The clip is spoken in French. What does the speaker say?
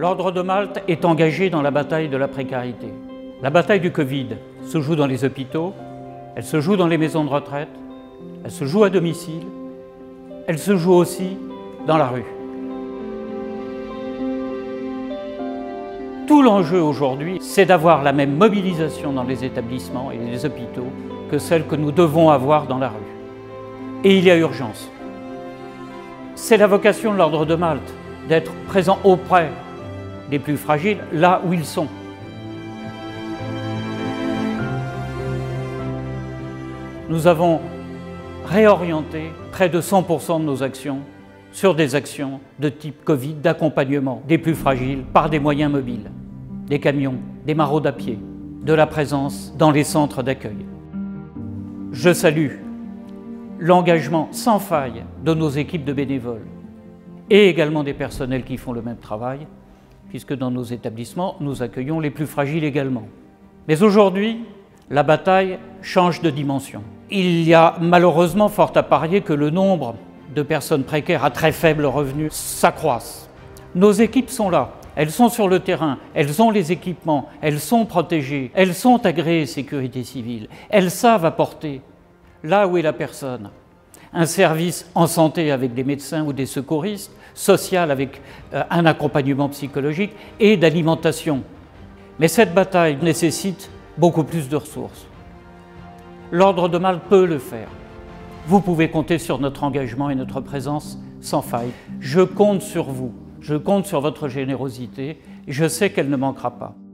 L'Ordre de Malte est engagé dans la bataille de la précarité. La bataille du Covid se joue dans les hôpitaux, elle se joue dans les maisons de retraite, elle se joue à domicile, elle se joue aussi dans la rue. Tout l'enjeu aujourd'hui, c'est d'avoir la même mobilisation dans les établissements et les hôpitaux que celle que nous devons avoir dans la rue. Et il y a urgence. C'est la vocation de l'Ordre de Malte, d'être présent auprès des plus fragiles, là où ils sont. Nous avons réorienté près de 100% de nos actions sur des actions de type Covid, d'accompagnement des plus fragiles par des moyens mobiles, des camions, des maraudes à pied, de la présence dans les centres d'accueil. Je salue l'engagement sans faille de nos équipes de bénévoles et également des personnels qui font le même travail, puisque dans nos établissements, nous accueillons les plus fragiles également. Mais aujourd'hui, la bataille change de dimension. Il y a malheureusement fort à parier que le nombre de personnes précaires à très faible revenu s'accroisse. Nos équipes sont là, elles sont sur le terrain, elles ont les équipements, elles sont protégées, elles sont agréées sécurité civile, elles savent apporter, là où est la personne, un service en santé avec des médecins ou des secouristes, social avec un accompagnement psychologique et d'alimentation. Mais cette bataille nécessite beaucoup plus de ressources. L'Ordre de Malte peut le faire. Vous pouvez compter sur notre engagement et notre présence sans faille. Je compte sur vous, je compte sur votre générosité et je sais qu'elle ne manquera pas.